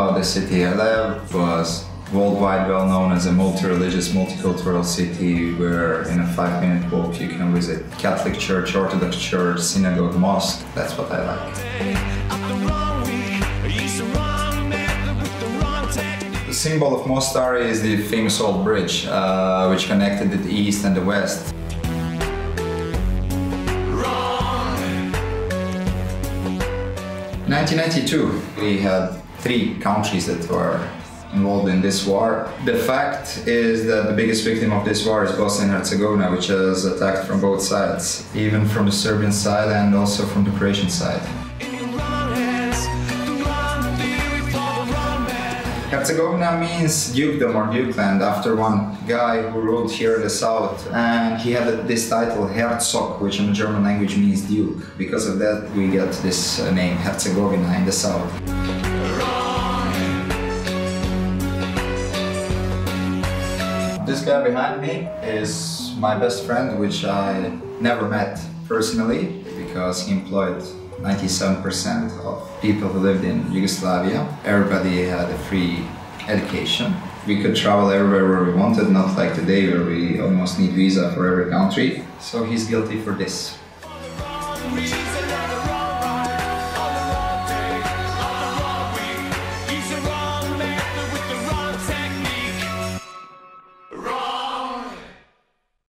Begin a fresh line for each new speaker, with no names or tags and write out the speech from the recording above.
the city I lived was worldwide well known as a multi-religious, multicultural city where in a 5-minute walk you can visit Catholic church, Orthodox church, synagogue, mosque. That's what I like. The symbol of Mostar is the famous old bridge which connected the east and the west. 1992, we had 3 countries that were involved in this war. The fact is that the biggest victim of this war is Bosnia and Herzegovina, which was attacked from both sides, even from the Serbian side and also from the Croatian side. Herzegovina means dukedom or dukeland after one guy who ruled here in the south, and he had this title Herzog, which in the German language means duke. Because of that we get this name Herzegovina in the south. This guy behind me is my best friend, which I never met personally because he employed 97% of people who lived in Yugoslavia. Everybody had a free education. We could travel everywhere where we wanted, not like today where we almost need visa for every country. So he's guilty for this.